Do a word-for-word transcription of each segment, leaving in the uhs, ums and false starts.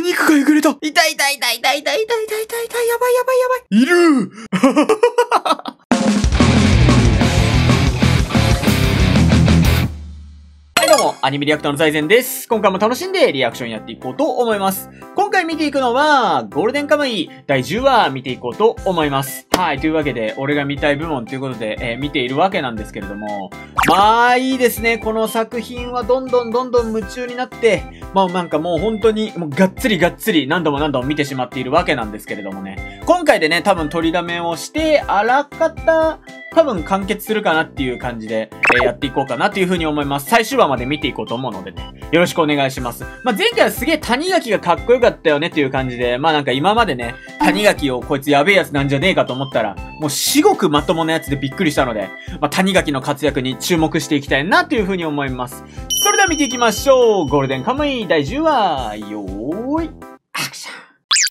肉がえぐれた。 痛い痛い痛い痛い痛い痛い痛い痛い痛い、やばいやばいやばい。 いるはい、どうも、アニメリアクターの財前です。今回も楽しんでリアクションやっていこうと思います。今回見ていくのは、ゴールデンカムイだいじゅうわ見ていこうと思います。はい、というわけで、俺が見たい部門ということで、えー、見ているわけなんですけれども、まあ、いいですね。この作品はどんどんどんどん夢中になって、まあなんかもう本当に、もうがっつりがっつり何度も何度も見てしまっているわけなんですけれどもね。今回でね、多分取りだめをして、あらかた、多分完結するかなっていう感じで、えー、やっていこうかなっていう風に思います。最終話まで見ていこうと思うのでね。よろしくお願いします。まあ、前回はすげえ谷垣がかっこよかったよねっていう感じで、まあなんか今までね、谷垣をこいつやべえやつなんじゃねえかと思ったら、もう至極まともなやつでびっくりしたので、まあ、谷垣の活躍に注目していきたいなっていう風に思います。それでは見ていきましょう。ゴールデンカムイだいじゅうわ、よーい、アクション。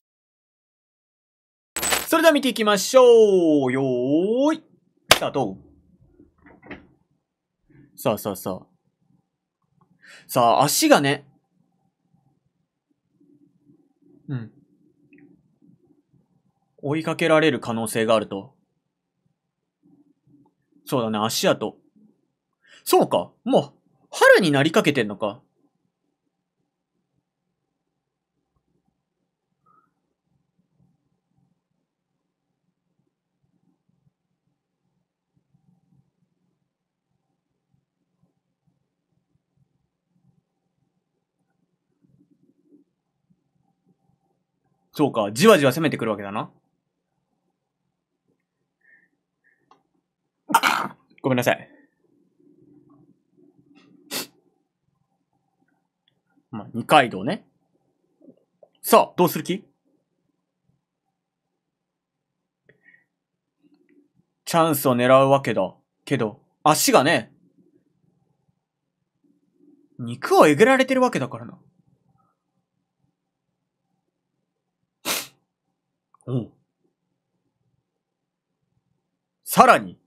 それでは見ていきましょう。よーい、スタート。さあさあさあ。さあ、足がね。うん。追いかけられる可能性があると。そうだね、足跡。そうか。もう、春になりかけてんのか。そうか。じわじわ攻めてくるわけだな。ごめんなさい。まあ、二階堂ね。さあ、どうする気？チャンスを狙うわけだ。けど、足がね、肉をえぐられてるわけだからな。おう。さらに。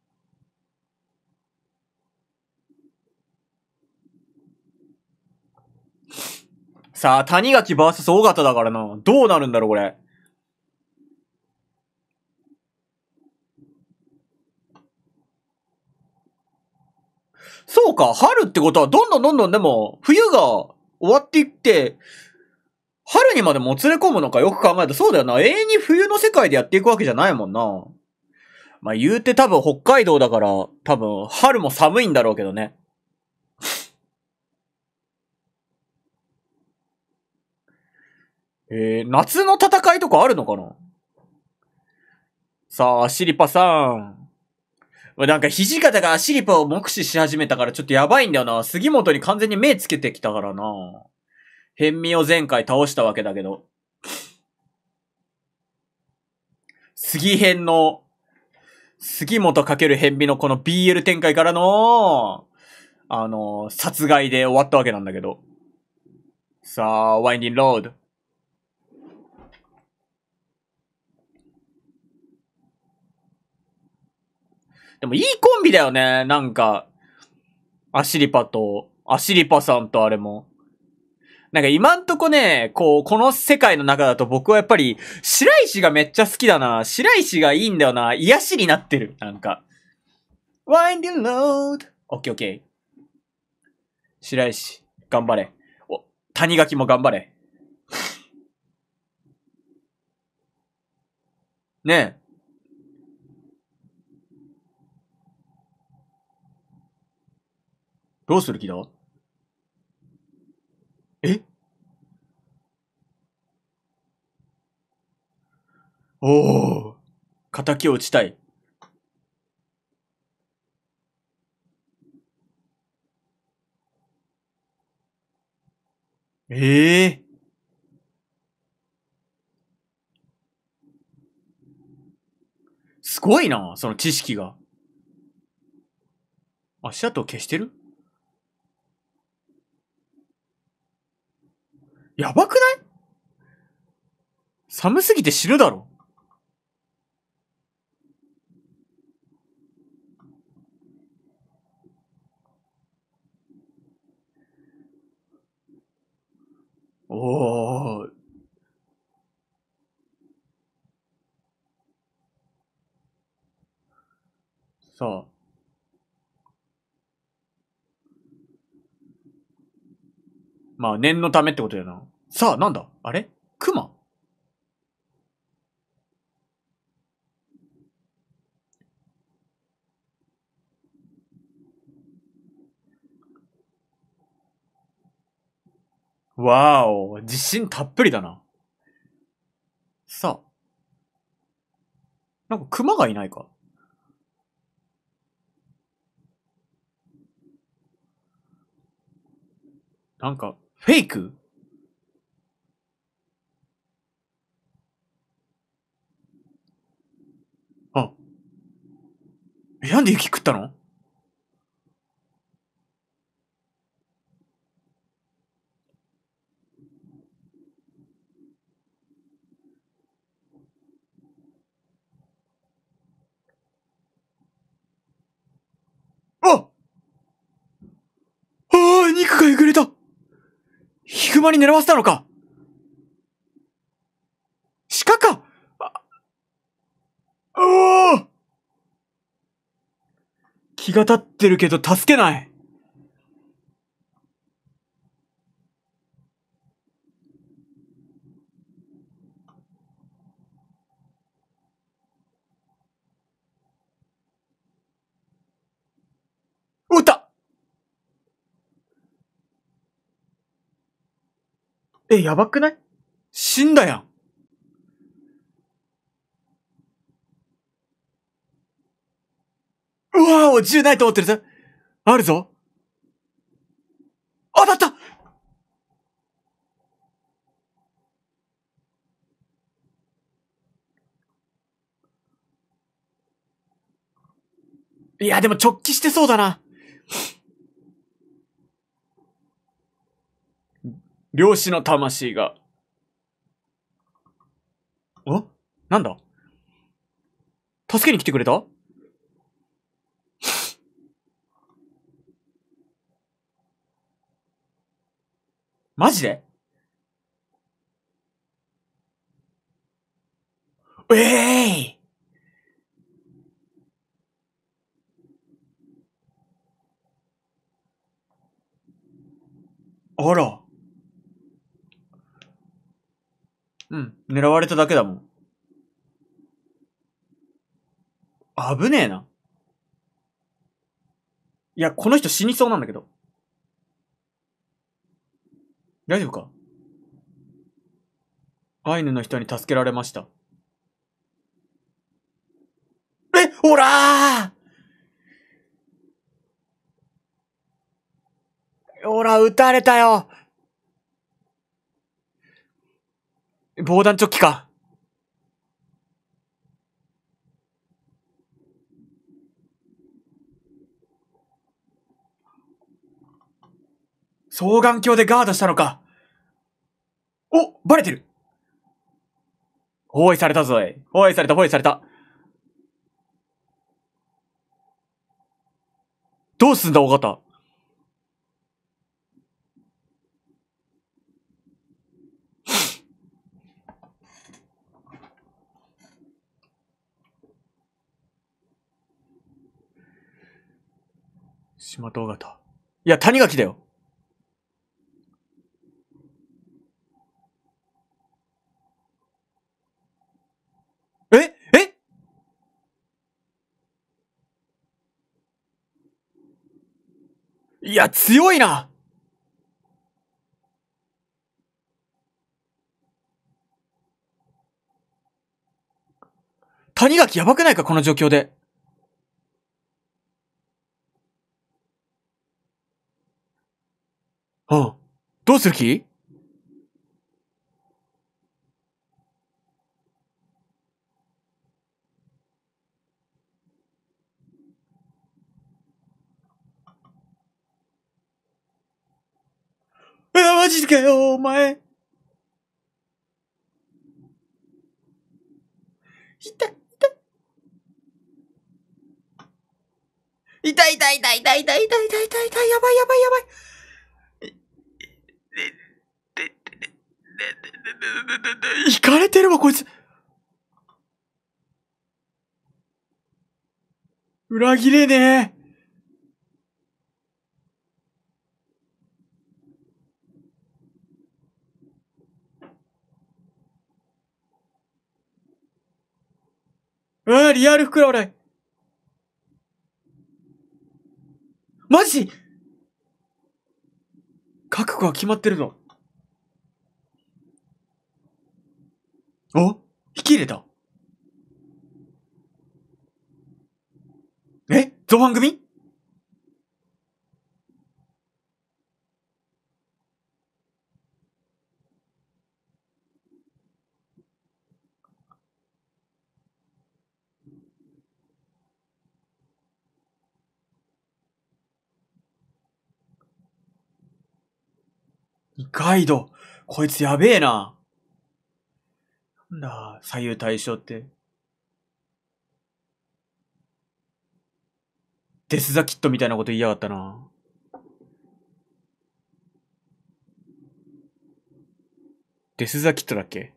さあ、谷垣 ブイエス 尾形だからな。どうなるんだろう、これ。そうか、春ってことは、どんどんどんどんでも、冬が終わっていって、春にまでもつれ込むのかよく考えると、そうだよな。永遠に冬の世界でやっていくわけじゃないもんな。まあ言うて多分北海道だから、多分春も寒いんだろうけどね。えー、夏の戦いとかあるのかな？さあ、アシリパさん。なんか土方がアシリパを目視し始めたからちょっとやばいんだよな。杉本に完全に目つけてきたからな。変身を前回倒したわけだけど。杉編の、杉本×変身のこの ビーエル 展開からの、あの、殺害で終わったわけなんだけど。さあ、ワインディンロード。でもいいコンビだよね。なんか、アシリパと、アシリパさんとあれも。なんか今んとこね、こう、この世界の中だと僕はやっぱり、白石がめっちゃ好きだな。白石がいいんだよな。癒しになってる。なんか。ワインディンロード。オッケーオッケー。白石、頑張れ。お、谷垣も頑張れ。ねえ。どうする気だ？え？おー。仇を討ちたい。ええー。すごいな、その知識が。足跡を消してる？やばくない？寒すぎて死ぬだろ。おー。 さあ。まあ、念のためってことやな。さあ、なんだあれクマ？わーお、自信たっぷりだな。さあ。なんかクマがいないか？なんか、フェイク？あ。え、なんで雪食ったの？あああ、肉がえぐれた。ヒグマに狙わせたのか？鹿か？あ、ああ、気が立ってるけど助けない。撃った。え、やばくない？死んだやん。うわお、銃ないと思ってるぞ。あるぞ。当たった。いや、でも直帰してそうだな。漁師の魂が。お？なんだ？助けに来てくれた？マジで？ええー、あら。うん。狙われただけだもん。危ねえな。いや、この人死にそうなんだけど。大丈夫か？アイヌの人に助けられました。え、ほらーほら、撃たれたよ。防弾チョッキか。双眼鏡でガードしたのか。お、バレてる。包囲されたぞい。包囲された、包囲された。どうすんだ、尾形。島と尾形。いや、谷垣だよ。ええいや、強いな。谷垣やばくないか、この状況で。うん。どうする気？え、マジかよ、お前。痛い、痛い、痛い、痛い、痛い、痛い、痛い、痛い、痛い、痛い、やばい、やばい、やばい。いかれてるわ、こいつ。 裏切れねえ。ああ、リアル袋洗い。マジ覚悟は決まってるぞ。お引き入れた。え造反組？二階堂。こいつやべえな。なんだ、左右対称って。デスザキットみたいなこと言いやがったな。デスザキットだっけ？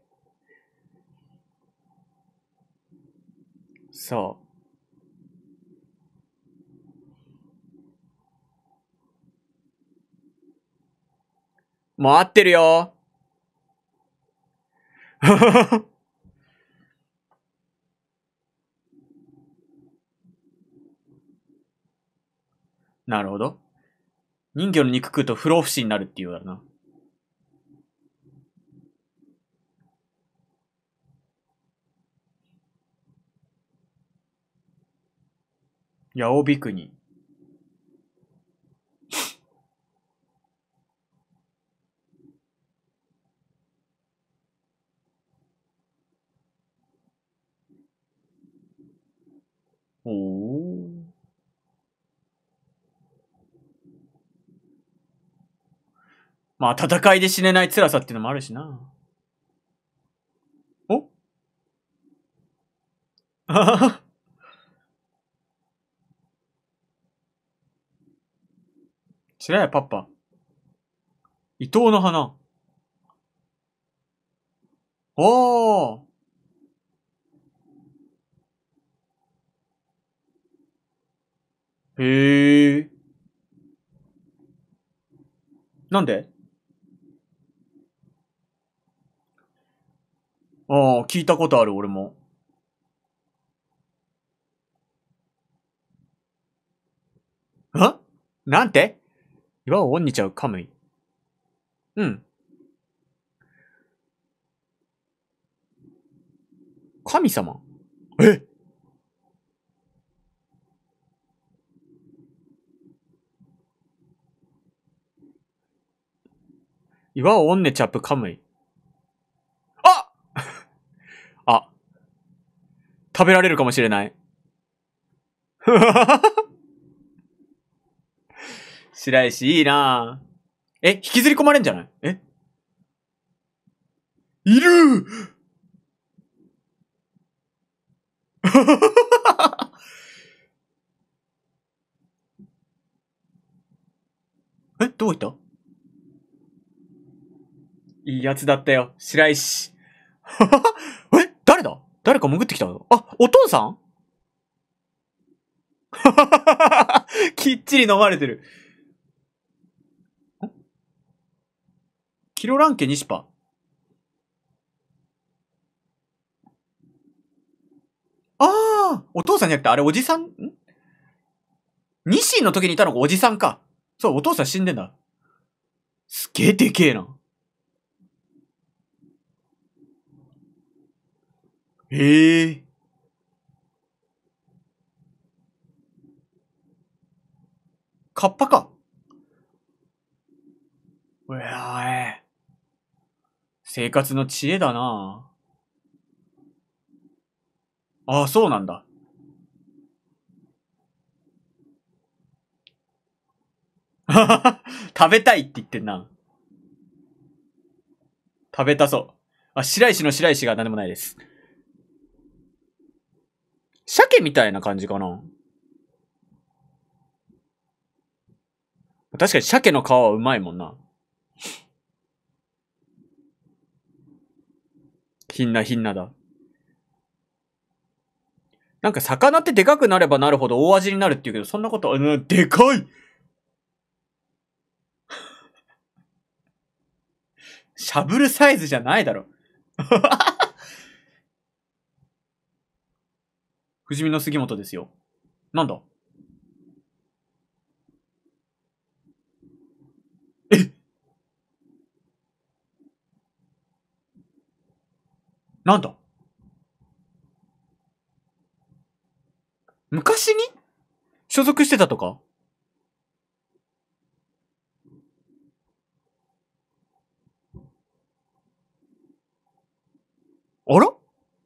そう。もう合ってるよ。なるほど。人魚の肉食うと不老不死になるっていうだろな。八尾ビクに。おお。まあ、戦いで死ねない辛さっていうのもあるしな。おあはは。白やパッパ。伊藤の花。おー。へえ。なんで？ああ、聞いたことある、俺も。あなんて？岩を恩にちゃうカムイ。うん。神様？え？岩をオンネチャップカムイ。ああ、食べられるかもしれない。白石いいなぁ。え、引きずり込まれんじゃない？えいるえ、どういった？いいやつだったよ、白石。え、誰だ？誰か潜ってきた？あ、お父さん？きっちり飲まれてる。キロラン家ニシパ。ああ、お父さんじゃなくて、あれおじさん？んニシンの時にいたのがおじさんか。そう、お父さん死んでんだ。すげえでけえな。へえ。カッパか。うわえ。生活の知恵だな。ああ、そうなんだ。食べたいって言ってんな。食べたそう。あ、白石の白石が何でもないです。鮭みたいな感じかな。確かに鮭の皮はうまいもんな。ひんなひんなだ。 なんか魚ってでかくなればなるほど大味になるって言うけど、そんなこと、うん、でかいしゃぶるサイズじゃないだろ。不死身の杉本ですよ。なんだえなんだ昔に所属してたとかあら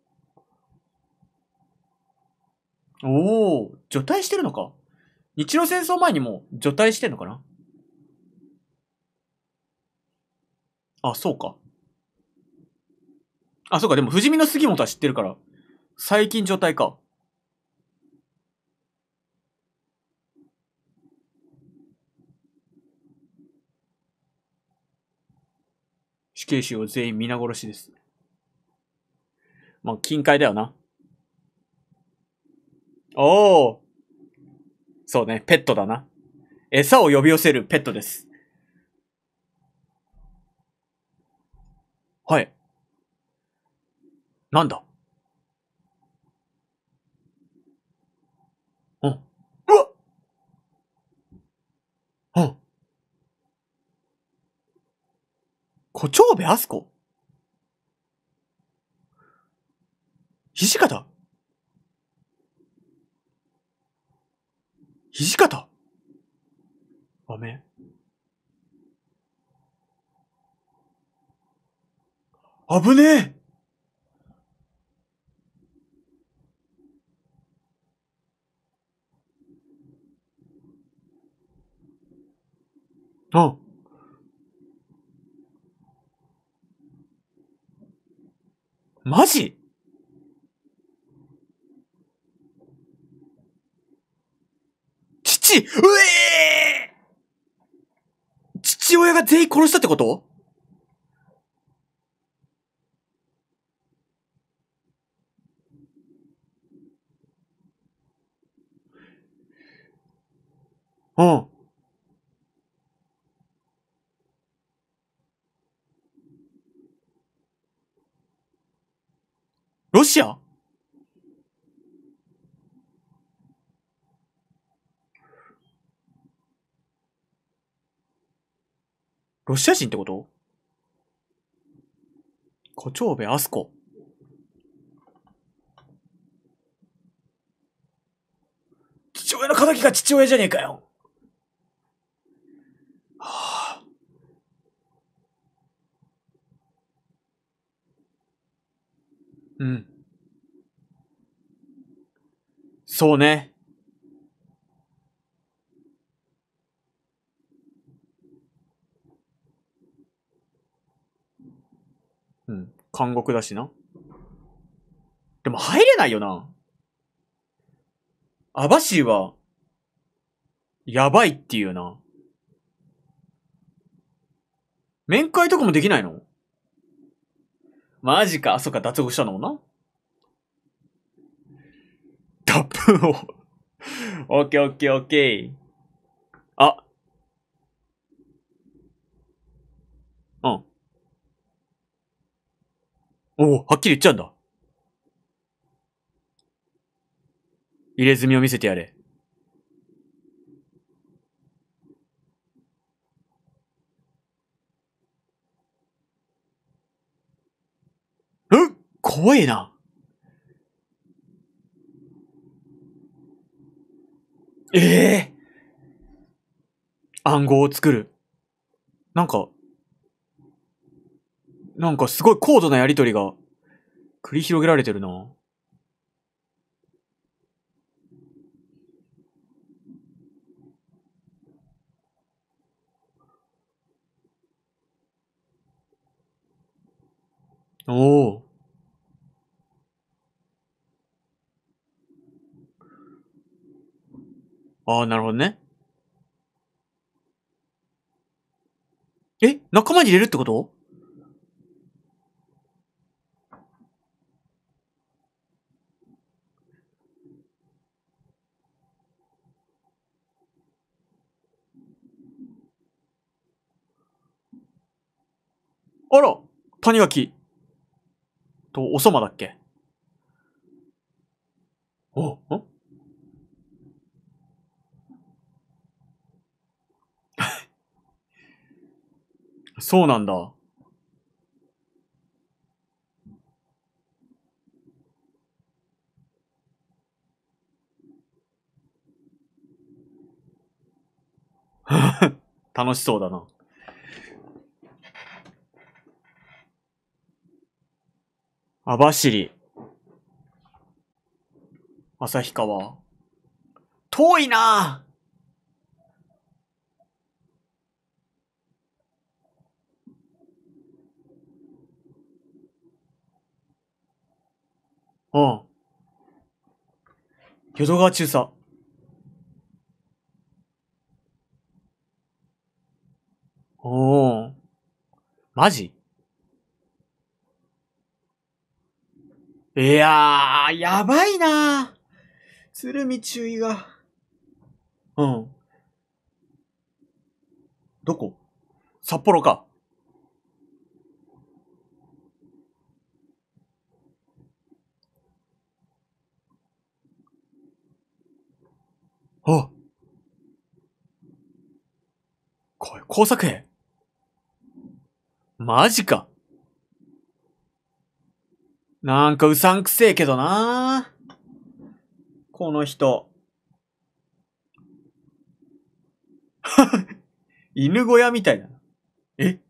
おお、除隊してるのか。日露戦争前にも除隊してんのかな。あ、そうか。あ、そうか。でも、不死身の杉本は知ってるから。最近除隊か。死刑囚を全員皆殺しです。まあ、近海だよな。おお。そうね、ペットだな。餌を呼び寄せるペットです。はい。なんだうん。うわっうん。胡蝶部あすこ土方土方あめ。危ねえうん。マジ父うえー父親が全員殺したってこと？うん。ロシアロシア人ってこと？胡蝶部あすこ。父親の仇が父親じゃねえかよ。はあ、うん。そうね。うん。監獄だしな。でも入れないよな。網走は、やばいっていうな。面会とかもできないの？マジか。そっか、脱獄したのもな。脱粉を。オッケーオッケーオッケー。あ、うん。おお、はっきり言っちゃうんだ。入れ墨を見せてやれ。うん怖えな。ええー、暗号を作る。なんか、なんかすごい高度なやりとりが繰り広げられてるな。おお。ああ、なるほどね。え仲間に入れるってこと？ あら、谷垣。と、おそまだっけ？お、んそうなんだ。楽しそうだな。網走。旭川。遠いなぁ。うん。淀川中佐。おー。マジ？いやー、やばいなぁ。鶴見注意が。うん。どこ？札幌か。あ、これ、工作兵。マジか。なんかうさんくせえけどなぁ。この人。犬小屋みたいな。え？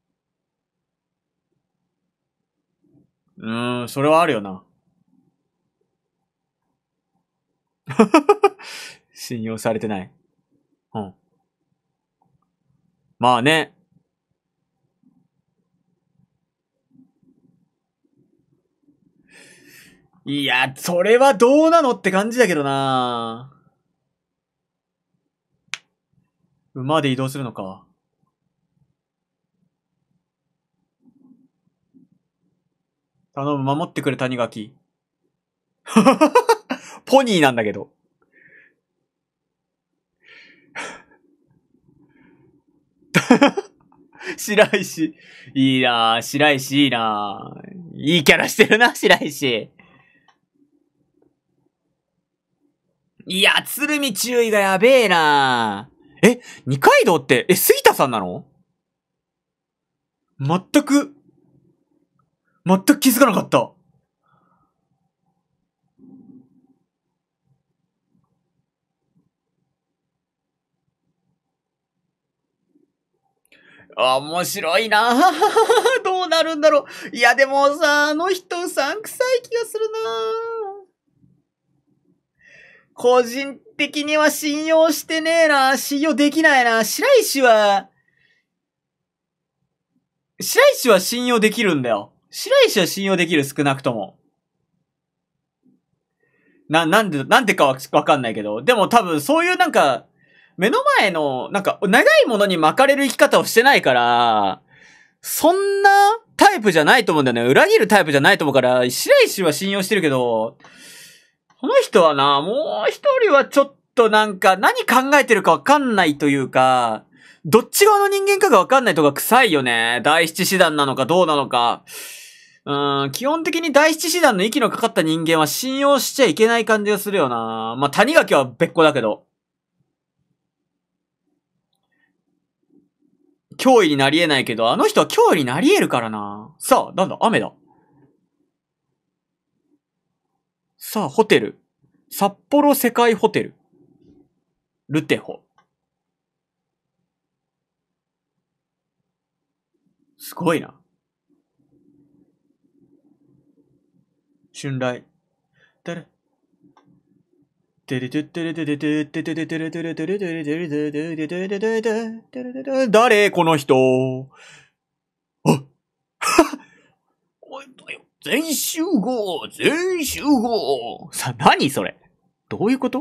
うーん、それはあるよな。信用されてない。うん。まあね。いや、それはどうなのって感じだけどな。馬で移動するのか。頼む、守ってくれ、谷垣。ポニーなんだけど。白石。いいなぁ。白石いいなぁ。いいキャラしてるな、白石。いや、鶴見注意がやべえなぁ。え、二階堂って、え、杉田さんなの？全く、全く気づかなかった。あ、面白いなぁ。どうなるんだろう。いや、でもさ、あの人うさんくさい気がするなぁ。個人的には信用してねえな。信用できないな。白石は、白石は信用できるんだよ。白石は信用できる、少なくとも。な、なんで、なんでかはわかんないけど。でも多分そういうなんか、目の前の、なんか、長いものに巻かれる生き方をしてないから、そんなタイプじゃないと思うんだよね。裏切るタイプじゃないと思うから、白石は信用してるけど、この人はな、もう一人はちょっとなんか、何考えてるかわかんないというか、どっち側の人間かがわかんないとか臭いよね。第七師団なのかどうなのか。うん、基本的に第七師団の息のかかった人間は信用しちゃいけない感じがするよな。まあ、谷垣は別個だけど。脅威になり得ないけど、あの人は脅威になり得るからな。さあ、なんだ、雨だ。さあ、ホテル。札幌世界ホテル。ルテホ。すごいな。春来。誰誰この人。あ全集合全集合さ、何それどういうこと？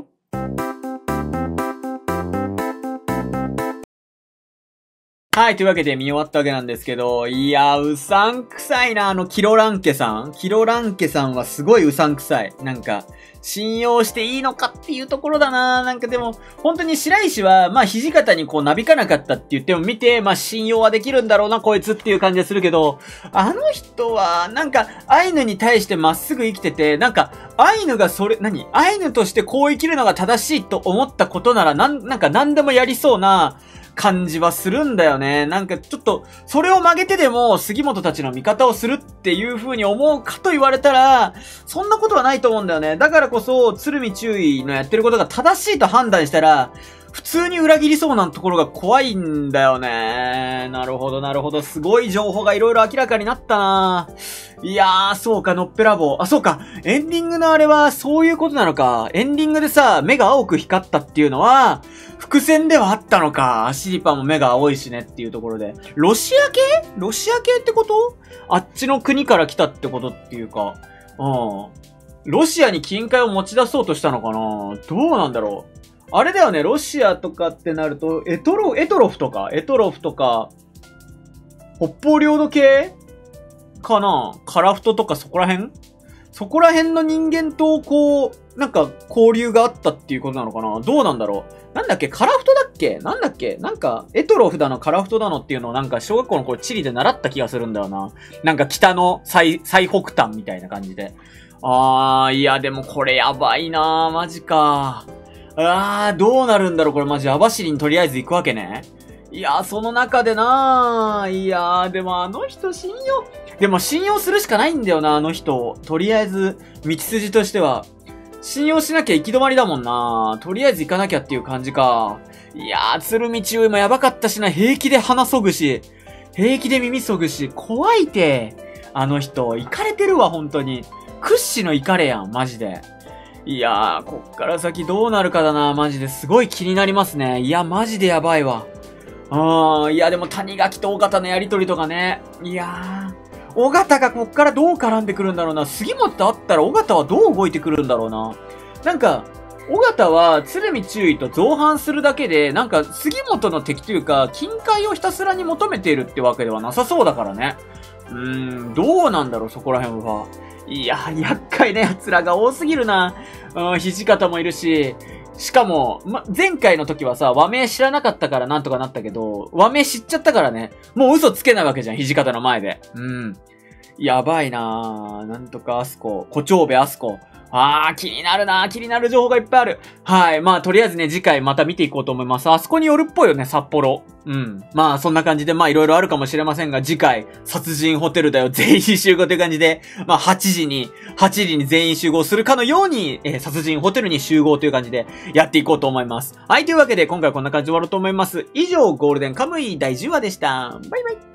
はい、というわけで見終わったわけなんですけど、いや、うさんくさいな、あの、キロランケさん。キロランケさんはすごいうさんくさい。なんか、信用していいのかっていうところだな。なんかでも、本当に白石は、まあ、土方にこう、なびかなかったって言っても見て、まあ、信用はできるんだろうな、こいつっていう感じがするけど、あの人は、なんか、アイヌに対してまっすぐ生きてて、なんか、アイヌがそれ、何アイヌとしてこう生きるのが正しいと思ったことなら、なん、なんか何でもやりそうな、感じはするんだよね。なんかちょっと、それを曲げてでも、杉本たちの味方をするっていう風に思うかと言われたら、そんなことはないと思うんだよね。だからこそ、鶴見中尉のやってることが正しいと判断したら、普通に裏切りそうなところが怖いんだよね。なるほど、なるほど。すごい情報がいろいろ明らかになったな。いやー、そうか、のっぺらぼう。あ、そうか。エンディングのあれは、そういうことなのか。エンディングでさ、目が青く光ったっていうのは、伏線ではあったのか。アシリパも目が青いしねっていうところで。ロシア系ロシア系ってこと？あっちの国から来たってことっていうか。うん。ロシアに金塊を持ち出そうとしたのかな？どうなんだろう。あれだよね、ロシアとかってなると、エトロ、エトロフとか、エトロフとか、北方領土系かな？カラフトとかそこら辺？そこら辺の人間と、こう、なんか、交流があったっていうことなのかな？どうなんだろう？なんだっけ？カラフトだっけ？なんだっけ？なんか、エトロフだの、カラフトだのっていうのをなんか、小学校の頃地理で習った気がするんだよな。なんか、北の最、最北端みたいな感じで。あー、いや、でもこれやばいなー、マジかー。あー、どうなるんだろうこれマジ、網走にとりあえず行くわけね。いやー、その中でなー、いやー、でもあの人信用、でも信用するしかないんだよな、あの人。とりあえず、道筋としては。信用しなきゃ行き止まりだもんな。とりあえず行かなきゃっていう感じか。いやー、鶴見中尉もやばかったしな、平気で鼻そぐし、平気で耳そぐし、怖いて。あの人、イカれてるわ、本当に。屈指のイカれやん、マジで。いやー、こっから先どうなるかだな、マジですごい気になりますね。いや、マジでやばいわ。あー、いやでも谷垣と尾形のやりとりとかね。いやー、尾形がこっからどう絡んでくるんだろうな。杉本と会ったら尾形はどう動いてくるんだろうな。なんか、尾形は鶴見中尉と造反するだけで、なんか杉本の敵というか、金塊をひたすらに求めているってわけではなさそうだからね。うーん、どうなんだろう、そこら辺は。いやー、厄介な奴らが多すぎるな。うん、土方もいるし、しかも、ま、前回の時はさ、和名知らなかったからなんとかなったけど、和名知っちゃったからね。もう嘘つけないわけじゃん、土方の前で。うん。やばいなー。なんとかアスコ、小長部アスコ。あー、気になるなー。気になる情報がいっぱいある。はい。まあ、とりあえずね、次回また見ていこうと思います。あそこに寄るっぽいよね、札幌。うん。まあ、そんな感じで、まあ、いろいろあるかもしれませんが、次回、殺人ホテルだよ、全員集合という感じで、まあ、はちじに、はちじに全員集合するかのように、えー、殺人ホテルに集合という感じで、やっていこうと思います。はい、というわけで、今回はこんな感じで終わろうと思います。以上、ゴールデンカムイだいじゅうわでした。バイバイ。